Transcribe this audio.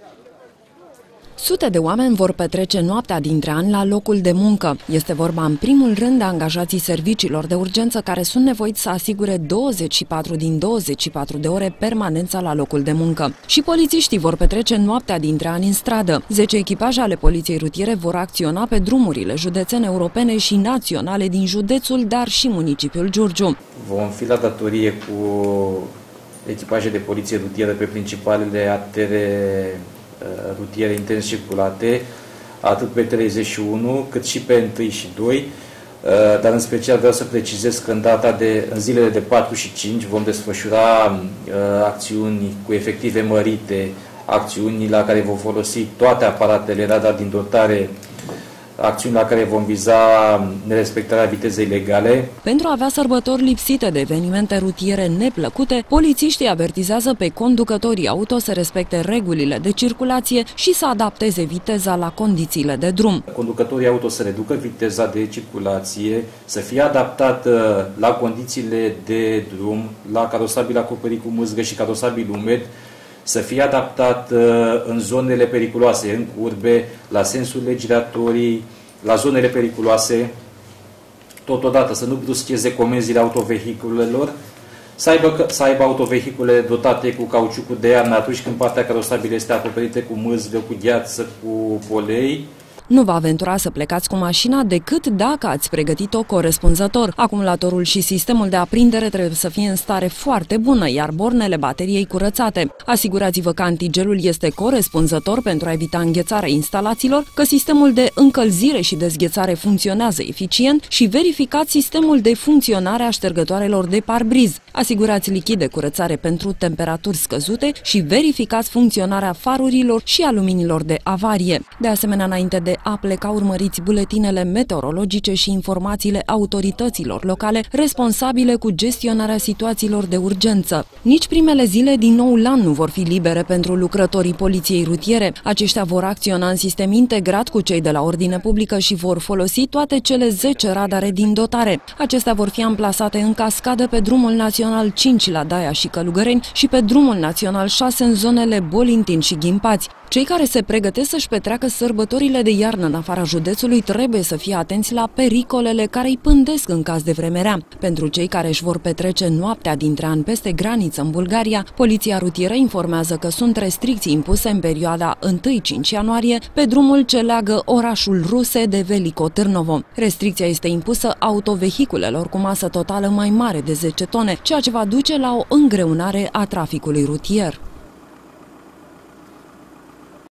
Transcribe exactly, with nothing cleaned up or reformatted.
Sute de oameni vor petrece noaptea dintre ani la locul de muncă. Este vorba în primul rând de angajații serviciilor de urgență care sunt nevoiți să asigure douăzeci și patru din douăzeci și patru de ore permanența la locul de muncă. Și polițiștii vor petrece noaptea dintre ani în stradă. zece echipaje ale poliției rutiere vor acționa pe drumurile județene, europene și naționale din județul, dar și municipiul Giurgiu. Vom fi la datorie cu echipaje de poliție rutieră pe principalele artere rutiere intens circulate, atât pe treizeci și unu, cât și pe unu și doi, dar în special vreau să precizez că în, data de, în zilele de patru și cinci vom desfășura acțiuni cu efective mărite, acțiuni la care vom folosi toate aparatele radar din dotare, acțiuni la care vom viza nerespectarea vitezei legale. Pentru a avea sărbători lipsite de evenimente rutiere neplăcute, polițiștii avertizează pe conducătorii auto să respecte regulile de circulație și să adapteze viteza la condițiile de drum. Conducătorii auto să reducă viteza de circulație, să fie adaptată la condițiile de drum, la carosabil acoperit cu mâzgă și carosabil umed, să fie adaptat în zonele periculoase, în curbe, la sensurile giratorii, la zonele periculoase, totodată să nu bruscheze comenzile autovehiculelor, să aibă, să aibă autovehicule dotate cu cauciucul de iarnă atunci când partea carosabilă este acoperită cu mâzgă, cu gheață, cu polei. Nu vă aventura să plecați cu mașina decât dacă ați pregătit-o corespunzător. Acumulatorul și sistemul de aprindere trebuie să fie în stare foarte bună, iar bornele bateriei curățate. Asigurați-vă că antigelul este corespunzător pentru a evita înghețarea instalațiilor, că sistemul de încălzire și dezghețare funcționează eficient și verificați sistemul de funcționare a ștergătoarelor de parbriz. Asigurați lichid de curățare pentru temperaturi scăzute și verificați funcționarea farurilor și a luminilor de avarie. De asemenea, înainte de a pleca, urmăriți buletinele meteorologice și informațiile autorităților locale responsabile cu gestionarea situațiilor de urgență. Nici primele zile din noul an nu vor fi libere pentru lucrătorii poliției rutiere. Aceștia vor acționa în sistem integrat cu cei de la ordine publică și vor folosi toate cele zece radare din dotare. Acestea vor fi amplasate în cascadă pe drumul național cinci la Daia și Călugăreni și pe drumul național șase în zonele Bolintin și Ghimpați. Cei care se pregătesc să-și petreacă sărbătorile de iarnă în afara județului trebuie să fie atenți la pericolele care îi pândesc în caz de vreme rea. Pentru cei care își vor petrece noaptea dintre ani peste graniță în Bulgaria, poliția rutieră informează că sunt restricții impuse în perioada unu cinci ianuarie pe drumul ce leagă orașul Ruse de Veliko Târnovo. Restricția este impusă autovehiculelor cu masă totală mai mare de zece tone, ceea ce va duce la o îngreunare a traficului rutier.